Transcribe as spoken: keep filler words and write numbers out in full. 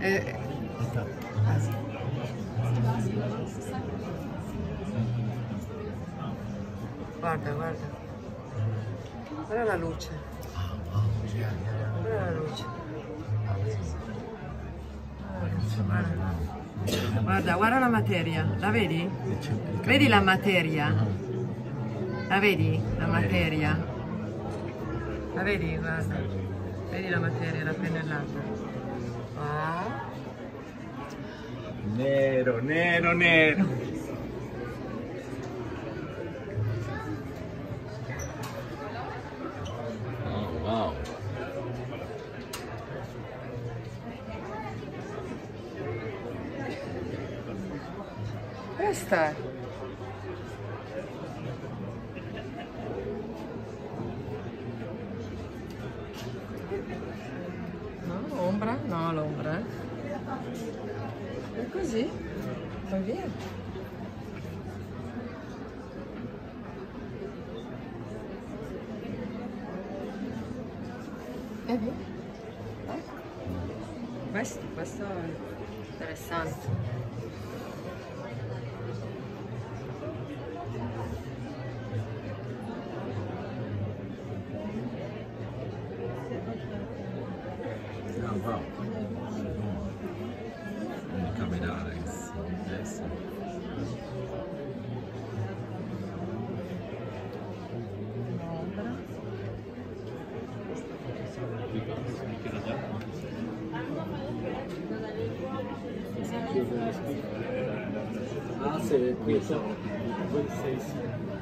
Eh, guarda, guarda. Guarda la luce. Guarda la luce. Guarda, guarda, guarda la materia. La vedi? Vedi la materia? La vedi? La materia? La vedi? Guarda. Vedi la materia, la pennellata. Ah. Nero, nero, nero. Oh, wow. Questa è. No, ombra? No, l'ombra. E così, poi via. E via. Ecco. Questo, questo è interessante. Oh, wow. Quindi camminare adesso. Ah, sì, qui sono.